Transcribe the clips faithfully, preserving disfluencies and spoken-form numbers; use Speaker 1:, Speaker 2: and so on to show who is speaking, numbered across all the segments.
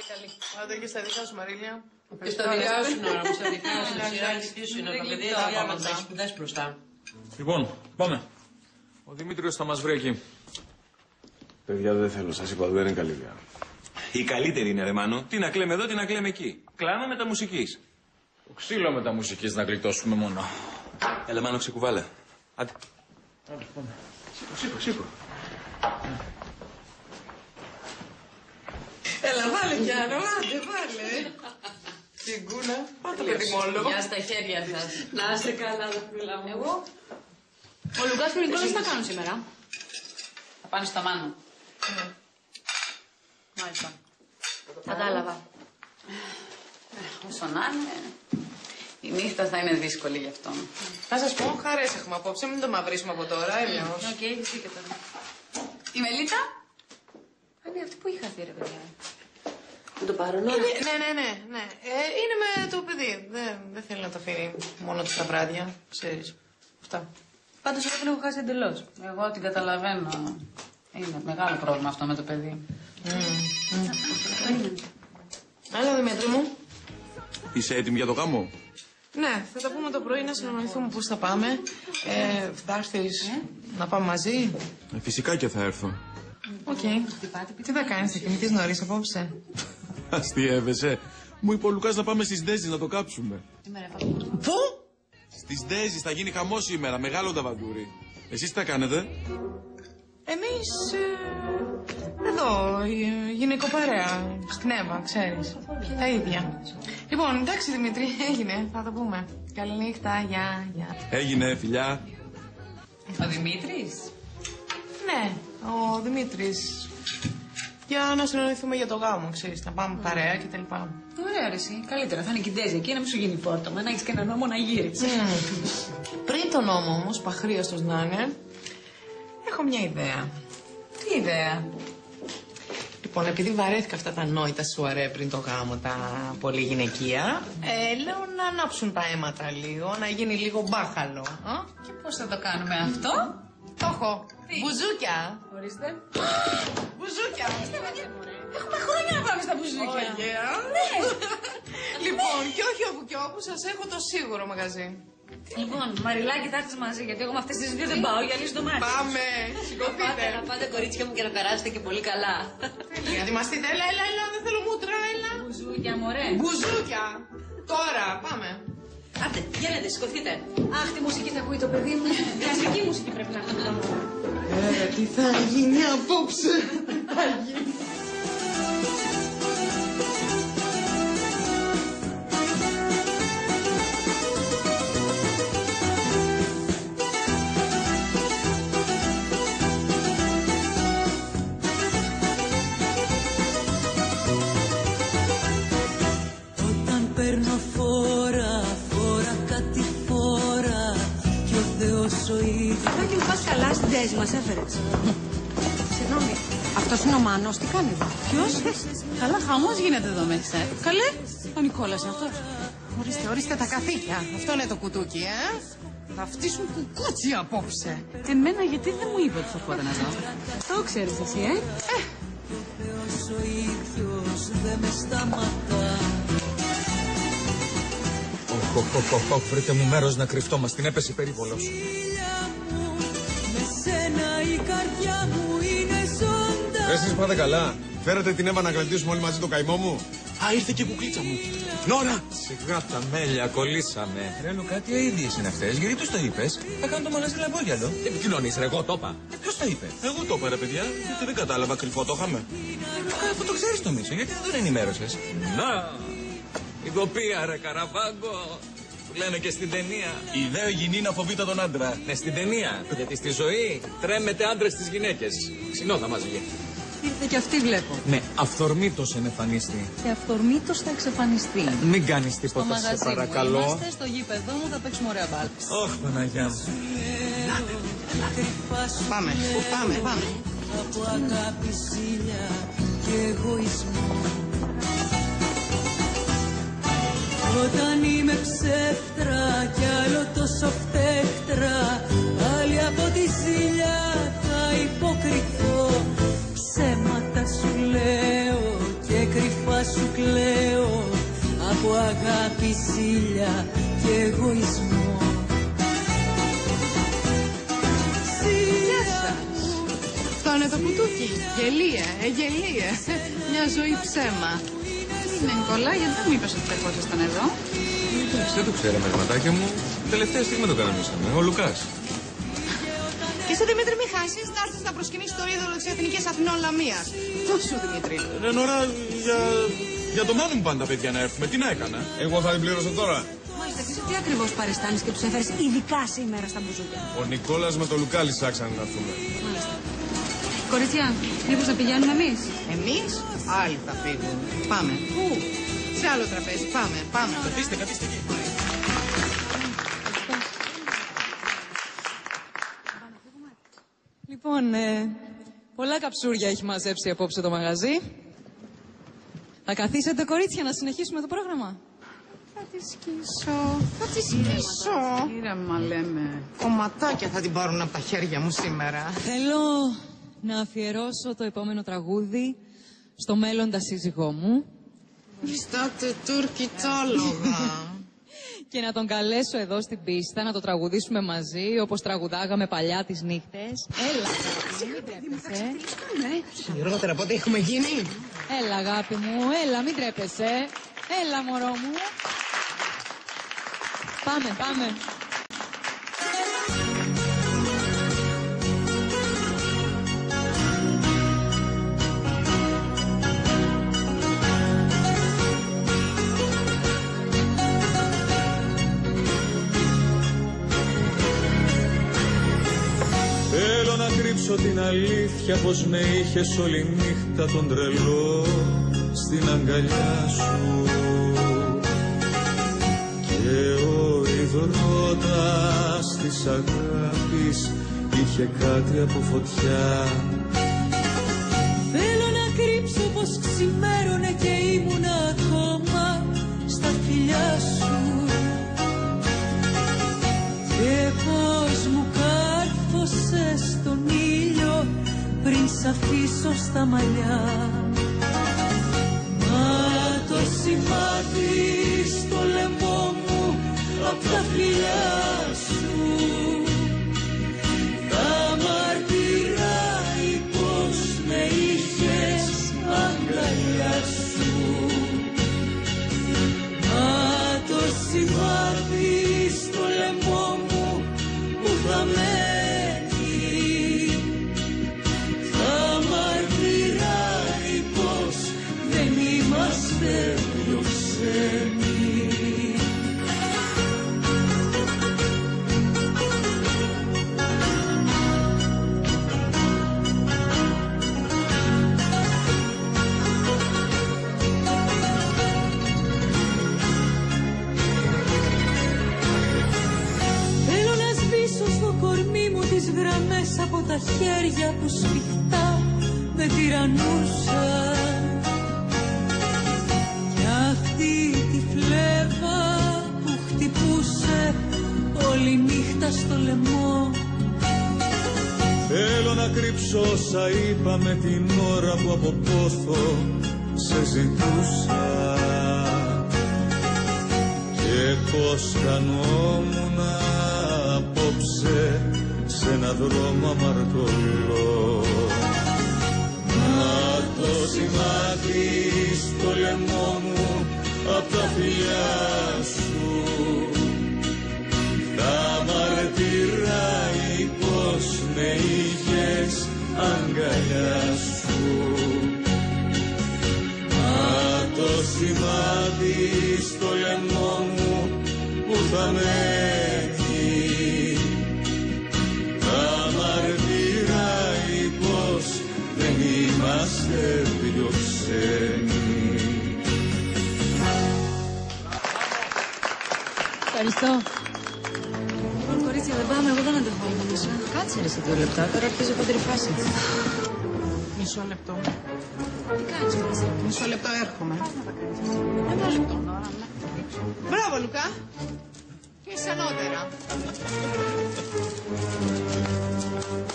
Speaker 1: καλή.
Speaker 2: Άντε και στα δικά σου, Μαρίλια.
Speaker 1: Και στα δικά σου, Νόρα μου, στα δικά σου. Σιράκι, τι σου είναι, το παιδί θα έχει σπουδάσει μπροστά.
Speaker 3: Λοιπόν, πάμε. Ο Δημήτριος θα μας βρει εκεί.
Speaker 4: Παιδιά, δεν θέλω, σας είπα, δεν είναι καλή ιδέα.
Speaker 5: Η καλύτερη είναι, ρε Μάνο. Τι να κλαίμε εδώ, τι να κλαίμε εκεί. Κλάμε με τα μουσικής.
Speaker 3: Το ξύλο με τα μουσικής να γλιτώσουμε μόνο.
Speaker 5: Έλα, Μάνο, ξεκουβάλα. Άντε.
Speaker 3: Άντε, πάμε.
Speaker 5: Σήκω, σήκω, σήκω.
Speaker 2: Έλα, βάλε κι άλλο, άντε, βάλε. Την κούνα, πάτε παιδί μόλο.
Speaker 1: Γεια στα χέρια σας.
Speaker 6: Να είστε καλά, δαχτυλά μου.
Speaker 1: Εγώ. Ο Λουκάς και ο Νικόλας τι θα κάνουν σήμερα. Θα πάνε στο Μάνο. Μάλιστα. Κατάλαβα. Όσο να είναι, η νύχτα θα είναι δύσκολη γι' αυτό.
Speaker 2: Θα σας πω, χαρές έχουμε απόψε, μην το μαυρίσουμε από τώρα, έλεος.
Speaker 1: Οκ, εσύ και τώρα. Η Μελίτα. Είναι αυτή που είχα δει, ρε παιδιά.
Speaker 6: Με το πάρω, Νόρα.
Speaker 2: Ναι, ναι, ναι, ναι. Ε, είναι με το παιδί. Δεν, δεν θέλει να το αφήνει μόνο του τα βράδια, ξέρεις. Αυτά.
Speaker 1: Πάντως εγώ την έχω χάσει εντελώς. Εγώ την καταλαβαίνω. Είναι μεγάλο πρόβλημα αυτό με το παιδί.
Speaker 2: Mm. Mm. Έλα, Δημήτρη μου.
Speaker 5: Είσαι έτοιμη για το γάμο?
Speaker 2: Ναι, θα τα πούμε το πρωί να συνεννοηθούμε πώς θα πάμε. Ε, θα έρθεις ε? να πάμε μαζί.
Speaker 5: Ε, φυσικά και θα έρθω.
Speaker 2: Οκ. Okay. Τι θα κάνεις, θα κοιμηθείς νωρίς απόψε?
Speaker 5: Αστείευεσαι. Μου είπε ο Λουκάς να πάμε στις Ντέζεις να το κάψουμε.
Speaker 2: Πού?
Speaker 5: Στις Ντέζεις θα γίνει χαμός σήμερα, μεγάλο ταβαντούρι. Εσείς τι θα κάνετε?
Speaker 2: Εμείς ε, εδώ, γυναικοπαρέα, στην Εύα, ξέρεις. Τα ίδια. Λοιπόν, εντάξει Δημήτρη, έγινε, θα το πούμε. Καληνύχτα, γεια, γεια.
Speaker 5: Έγινε, φιλιά.
Speaker 1: Ο Δημήτρης.
Speaker 2: Ναι, ο Δημήτρης. Για να συνεννοηθούμε για το γάμο, ξέρεις, να πάμε παρέα και τα λοιπά.
Speaker 1: Ωραία, ρε εσύ. Καλύτερα θα είναι Κιντέζια εκεί, να μην σου γίνει φόρτωμα, να έχεις και ένα νόμο να γύρεις.
Speaker 2: Mm. Πριν τον νόμο όμως, παχρίαστος να είναι, έχω μια ιδέα.
Speaker 1: Τι ιδέα?
Speaker 2: Λοιπόν, επειδή βαρέθηκα αυτά τα νόητα σουαρέ πριν το γάμο, τα πολύ γυναικεία, ε, λέω να ανάψουν τα αίματα λίγο, να γίνει λίγο μπάχαλο. Α?
Speaker 1: Και πώς θα το κάνουμε αυτό?
Speaker 2: Το έχω. Μπουζούκια.
Speaker 1: Ορίστε.
Speaker 2: Μπουζούκια.
Speaker 1: Έχουμε χρόνια να πάμε στα μπουζούκια.
Speaker 2: Oh, yeah.
Speaker 1: Ναι.
Speaker 2: Λοιπόν, και όχι όπου και όπου, σας έχω το σίγουρο μαγαζί.
Speaker 1: Λοιπόν, Μαριλάκη, θα έρθεις μαζί, γιατί εγώ με αυτές τις δύο δεν πάω για λύση το μάτι.
Speaker 2: Πάμε, σηκωθείτε.
Speaker 6: Να πάτε κορίτσια μου και να περάσετε και πολύ καλά.
Speaker 2: Τέλεια, ετοιμαστείτε, έλα, έλα, έλα, δεν θέλω μούτρα, έλα.
Speaker 1: Μπουζούκια, μωρέ.
Speaker 2: Μπουζούκια. Τώρα, πάμε.
Speaker 6: Άντε, βγαίνετε, σηκωθείτε.
Speaker 1: Αχ, τι μουσική θα ακούει το παιδί μου. Κλασική μουσική πρέπει να ακούει.
Speaker 2: Ε, τι θα γίνει απόψε. Τι θα γίνει.
Speaker 7: Όταν παίρνω φόρα, φόρα κάτι φόρα κι ο Θεός ο ίδιος.
Speaker 6: Φάκη μου πας καλά στην Ντέζη μας έφερες. Συγγνώμη, αυτός είναι ο Μάνος, τι κάνει εδώ?
Speaker 1: Ποιος? Καλά, χαμός γίνεται εδώ μέσα. Καλέ, ο Νικόλας είναι αυτός.
Speaker 2: Ορίστε, ορίστε τα καθήκια. Αυτό είναι το κουτούκι, ε. Θα φτύσουν κουκούτσι απόψε.
Speaker 1: Εμένα γιατί δεν μου είπε ότι θα έρχονταν εδώ. Το ξέρεις εσύ, ε.
Speaker 7: Ο Θεός ο ίδιος δεν με σταματά.
Speaker 3: Οχ, οχ, οχ, οχ, βρείτε μου μέρος να κρυφτώ, μας την έπεσε περίβολος.
Speaker 7: Με σένα η καρδιά μου είναι ζώντα.
Speaker 4: Εσείς πάτε καλά. Φέρατε την Εύα να κρατήσουμε όλοι μαζί το καημό μου.
Speaker 5: Α, ήρθε και η κουκλίτσα μου. Νόρα!
Speaker 3: Σιγά τα μέλια, κολλήσαμε. Ρε Λουκά, τι ίδιες είναι αυτές, γιατί τους το είπες? Θα κάνουν το μαγαζί λαμπόγιαλο. Τι επικοινωνείς ρε, εγώ το είπα. Ποιος το είπε?
Speaker 5: Εγώ το είπα, ρε παιδιά, γιατί δεν κατάλαβα, κρυφό το είχαμε.
Speaker 3: Λουκά, αφού το ξέρεις το μίσο, γιατί δεν τον ενημέρωσες? Να! Ειδοπία ρε Καραβάγκο, που λένε και στην ταινία.
Speaker 5: Η ιδέα γυνή να φοβείται τον άντρα.
Speaker 3: Ναι, στην ταινία. Γιατί στη ζωή τρέμετε άντρες στις γυναίκες. Συνόδα μας βγει.
Speaker 6: Ήρθε και αυτή βλέπω.
Speaker 3: Ναι, αυθορμήτως εμφανιστεί.
Speaker 6: Και αυθορμήτως θα εξαφανιστεί.
Speaker 3: Μην κάνεις
Speaker 6: Στο
Speaker 3: τίποτα, σε
Speaker 6: μαγαζί μου
Speaker 3: παρακαλώ.
Speaker 6: είμαστε, στο γήπεδό μου θα παίξουμε ωραία μπάλα.
Speaker 3: Ωχ, Παναγιά μου.
Speaker 2: Πάμε, πάμε, πάμε.
Speaker 7: Από αγάπη, ζήλια και εγωισμό. Όταν είμαι ψεύτρα κι άλλο τόσο φταίχτρα, πάλι από τη ζήλια θα υποκριθώ. Ψέματα σου λέω και κρυφά σου κλαίω από αγάπη, ζήλια και εγωισμό.
Speaker 2: Γεια σας. Αυτό είναι το κουτούκι. Γελία, ε, γελία. Μια ζωή ψέμα.
Speaker 1: Ναι, Νικόλα, γιατί δεν μου είπες ότι θα ερχόσασταν εδώ?
Speaker 3: Εντάξει, δεν το ξέραμε, ματάκια μου. Τελευταία στιγμή το κανονίσαμε. Ο Λουκάς.
Speaker 2: Και εσύ, Δημήτρη, μη χάσεις να έρθεις να προσκυνήσεις το είδωλο της Εθνικής Αθηνών Λαμίας. Πώς σου, Δημήτρη?
Speaker 4: Ρε Νωρά, για, για το μάτι μου πάνε τα παιδιά να έρθουμε. Τι να έκανα. Εγώ θα την πλήρωσω τώρα.
Speaker 6: Μάλιστα, εσύ τι ακριβώς παριστάνεις και τους έφερες ειδικά σήμερα στα μπουζούκια?
Speaker 4: Ο Νικόλας με το Λουκά λυσάξανε να έρθουμε.
Speaker 6: Μάλιστα.
Speaker 1: Κορίτσια, μήπως να πηγαίνουμε εμείς?
Speaker 2: Εμείς, άλλοι θα φύγουν. Πάμε. Πού? Σε άλλο τραπέζι. Πάμε, πάμε.
Speaker 4: Καθίστε, καθίστε εκεί.
Speaker 8: Λοιπόν, ε, πολλά καψούρια έχει μαζέψει απόψε το μαγαζί. Θα καθίσετε, κορίτσια, να συνεχίσουμε το πρόγραμμα?
Speaker 2: Θα τη σκίσω. Θα τη σκίσω.
Speaker 1: Ήρεμα λέμε.
Speaker 2: Κομματάκια θα την πάρουν από τα χέρια μου σήμερα.
Speaker 8: Θέλω να αφιερώσω το επόμενο τραγούδι στο μέλλοντα σύζυγό μου.
Speaker 2: Χριστάτε Τούρκοι τάλογα.
Speaker 8: Και να τον καλέσω εδώ στην πίστα να το τραγουδήσουμε μαζί, όπως τραγουδάγαμε παλιά τις νύχτες. Έλα, αγάπη μου, μην τρέπεσαι.
Speaker 2: Χειρότερα από ό,τι έχουμε γίνει.
Speaker 8: Έλα, αγάπη μου, έλα, μην τρέπεσαι. Έλα, μωρό μου. Πάμε, πάμε.
Speaker 3: Θέλω να κρύψω την αλήθεια πως με είχες όλη νύχτα τον τρελό στην αγκαλιά σου. Και ο υδρότας της αγάπης είχε κάτι από φωτιά.
Speaker 7: Θέλω να κρύψω πως ξημέρωνε και ήμουν ακόμα στα φιλιά σου. Και πως μου κάρφωσες τον ήλιο πριν σ' αφήσω στα μαλλιά. Μα το σημάδι στο λαιμό μου απ' τα φιλιά σου θα μαρτυράει πως με είχες αγκαλιά σου. Μα το σημάδι στο λαιμό μου που θα μένει θα μαρτυράει πως δεν είμαστε πιο ξένοι. Γραμμές από τα χέρια που σφιχτά με τυραννούσαν. Κι αυτή τη φλέβα που χτυπούσε όλη νύχτα στο λαιμό.
Speaker 3: Θέλω να κρύψω όσα είπαμε την ώρα που από πόθο σε ζητούσα. Και πως χανόμουν απόψε σε ένα δρόμο αμαρτωλό. Μα το σημάδι στο λαιμό μου απ' τα φιλιά σου θα μαρτυράει πως με είχες αγκαλιά σου. Μα το σημάδι στο λαιμό μου που θα μένει θα μαρτυράει πως δεν είμαστε πιο ξένοι.
Speaker 8: Ευχαριστώ.
Speaker 6: Λοιπόν, κορίτσια, δεν πάμε, εγώ δεν αντέχω άλλο μέσα. Κάτσε ρε σε δύο λεπτά, τώρα αρχίζει χοντρή φάση.
Speaker 2: Μισό λεπτό.
Speaker 6: Τι κάνεις, μέσα?
Speaker 2: Μισό λεπτό έρχομαι. Ένα λεπτό. Μπράβο, Λουκά. Είσαι ανώτερα.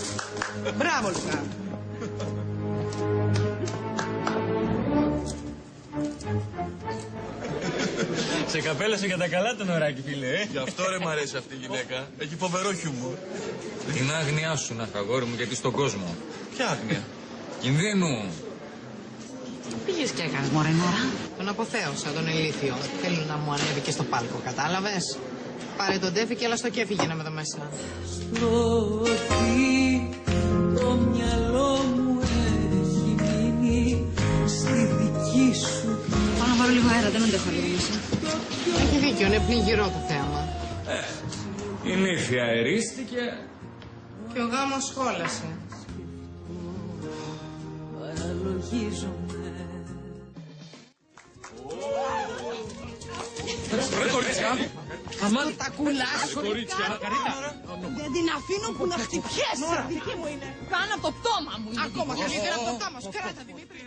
Speaker 2: Μπράβο, Λουκά.
Speaker 9: Σε καπέλασε για τα καλά τον ωράκι, φίλε, ε.
Speaker 4: Γι' αυτό ρε μ' αρέσει αυτή η γυναίκα. Έχει φοβερό χιούμορ.
Speaker 9: Την άγνοιά σου να αγόρι μου, γιατί στον κόσμο.
Speaker 4: Ποια άγνοια?
Speaker 9: Κινδύνου.
Speaker 2: Πήγες και έκανες μωρέ Νόρα. Τον αποθέωσα, τον ηλίθιο. Θέλω να μου ανέβει και στο πάλκο, κατάλαβες. Πάρε τον τέφι και έλα στο κέφι γίναμε εδώ μέσα.
Speaker 7: Στρώθη το μυαλό μου έχει μείνει στη δική σου.
Speaker 6: Πάω να πάρω λίγο αέρα, δεν αντέχω λίγο μέσα.
Speaker 2: Έχει δίκιο, είναι πνιγυρό το θέαμα.
Speaker 9: Η νύφη αερίστηκε.
Speaker 2: Και ο γάμος σχόλασε.
Speaker 7: Παραλογίζομαι.
Speaker 4: Ρε κορίτσια.
Speaker 2: Αμάν τα κουλάς.
Speaker 4: Κορίτσια.
Speaker 6: Δεν την αφήνω που να χτυπιέσαι. Δική μου είναι. Πάνω από το πτώμα μου είναι.
Speaker 2: Ακόμα καλύτερα από το πτώμα σου. Κράτα Δημήτρη.